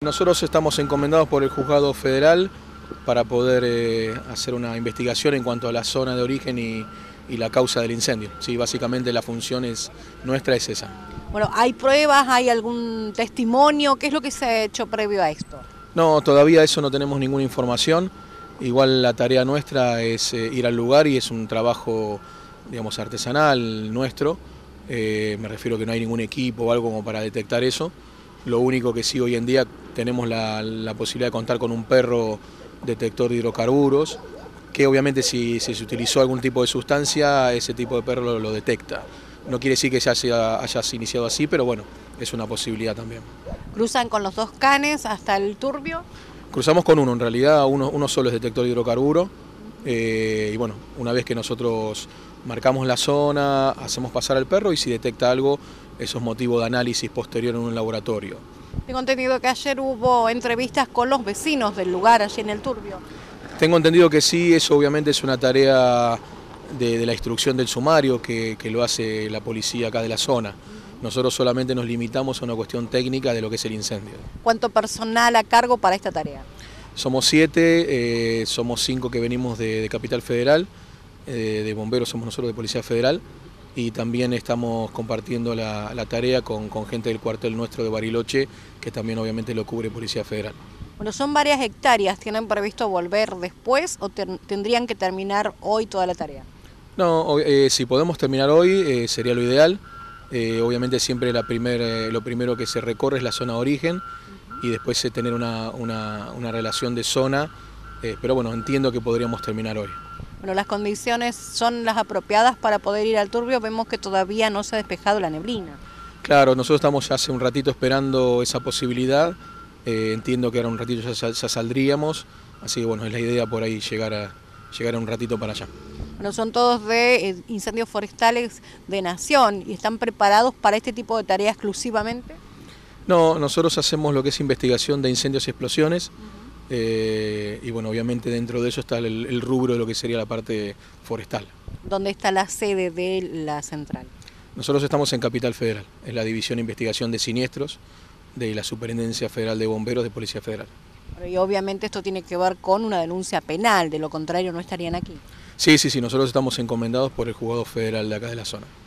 Nosotros estamos encomendados por el Juzgado Federal para poder hacer una investigación en cuanto a la zona de origen y la causa del incendio. Sí, básicamente la función nuestra es esa. Bueno, ¿hay pruebas, hay algún testimonio? ¿Qué es lo que se ha hecho previo a esto? No, todavía eso no tenemos ninguna información. Igual la tarea nuestra es ir al lugar y es un trabajo, digamos, artesanal nuestro. Me refiero que no hay ningún equipo o algo como para detectar eso. Lo único que sí hoy en día tenemos la posibilidad de contar con un perro detector de hidrocarburos, que obviamente si se utilizó algún tipo de sustancia, ese tipo de perro lo detecta. No quiere decir que ya hayas iniciado así, pero bueno, es una posibilidad también. ¿Cruzan con los dos canes hasta el turbio? Cruzamos con uno, en realidad uno solo es detector de hidrocarburo. Y bueno, una vez que nosotros marcamos la zona, hacemos pasar al perro y si detecta algo, eso es motivo de análisis posterior en un laboratorio. Tengo entendido que ayer hubo entrevistas con los vecinos del lugar, allí en el turbio. Tengo entendido que sí, eso obviamente es una tarea de la instrucción del sumario que lo hace la policía acá de la zona. Nosotros solamente nos limitamos a una cuestión técnica de lo que es el incendio. ¿Cuánto personal a cargo para esta tarea? Somos 7, somos 5 que venimos de Capital Federal, de bomberos somos nosotros de Policía Federal y también estamos compartiendo la tarea con gente del cuartel nuestro de Bariloche, que también obviamente lo cubre Policía Federal. Bueno, son varias hectáreas, ¿tienen previsto volver después o tendrían que terminar hoy toda la tarea? No, si podemos terminar hoy sería lo ideal. Obviamente siempre lo primero que se recorre es la zona de origen y después tener una relación de zona, pero bueno, entiendo que podríamos terminar hoy. Bueno, las condiciones son las apropiadas para poder ir al turbio, vemos que todavía no se ha despejado la neblina. Claro, nosotros estamos ya hace un ratito esperando esa posibilidad, entiendo que ahora un ratito ya saldríamos, así que bueno, es la idea por ahí llegar un ratito para allá. Bueno, son todos de incendios forestales de Nación y están preparados para este tipo de tarea exclusivamente. No, nosotros hacemos lo que es investigación de incendios y explosiones. Y bueno, obviamente dentro de eso está el rubro de lo que sería la parte forestal. ¿Dónde está la sede de la central? Nosotros estamos en Capital Federal, en la División de Investigación de Siniestros de la Superintendencia Federal de Bomberos de Policía Federal. Y obviamente esto tiene que ver con una denuncia penal, de lo contrario no estarían aquí. Sí, nosotros estamos encomendados por el Juzgado Federal de acá de la zona.